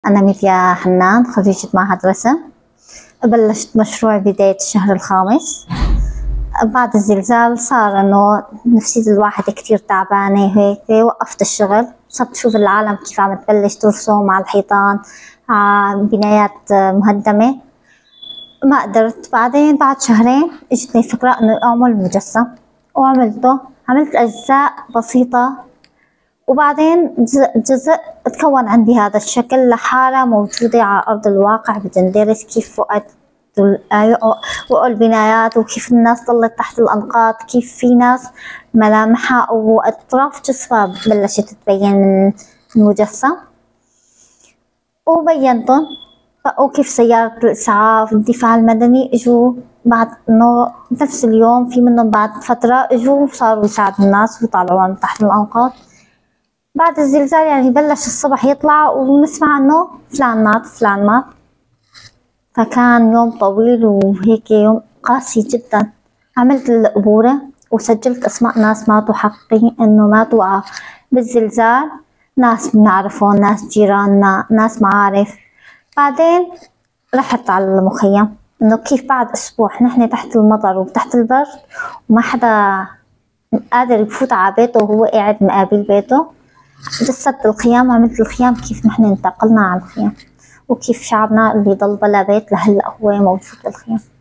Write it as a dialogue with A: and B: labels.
A: أنا ميديا حنان، خريجة معهد رسم. بلشت مشروع بداية الشهر الخامس. بعد الزلزال صار إنه نفسية الواحد كتير تعبانة، هيك وقفت الشغل. صرت شوف العالم كيف عم تبلش ترسم على الحيطان، على بنايات مهدمة. ما قدرت. بعدين بعد شهرين اجتني فكرة إنه أعمل مجسم، وعملته. عملت أجزاء بسيطة، وبعدين جزء تكون عندي هذا الشكل لحالة موجودة على أرض الواقع. بتندرس كيف وقعوا البنايات، وكيف الناس ضلت تحت الأنقاض، كيف في ناس ملامحها وأطراف جسمها بلشت تبين من المجسم، وبينتهم. وكيف سيارة الإسعاف، الدفاع المدني اجوا بعد إنه نفس اليوم، في منهم بعد فترة اجوا وصاروا يساعدوا الناس ويطلعوها من تحت الأنقاض. بعد الزلزال يعني بلش الصبح يطلع ونسمع إنه فلان مات فلان مات، فكان يوم طويل وهيك يوم قاسي جدا. عملت القبورة وسجلت أسماء ناس ماتوا حقي، إنه ماتوا بالزلزال، ناس بنعرفهم، ناس جيراننا، ناس معارف. بعدين رحت على المخيم، إنه كيف بعد أسبوع نحن تحت المطر وتحت البرد وما حدا قادر يفوت على بيته وهو قاعد مقابل بيته. جسدت الخيام، عملت الخيام كيف نحن انتقلنا على الخيام، وكيف شعبنا اللي ضل بلا بيت لهلا هو موجود بالخيام.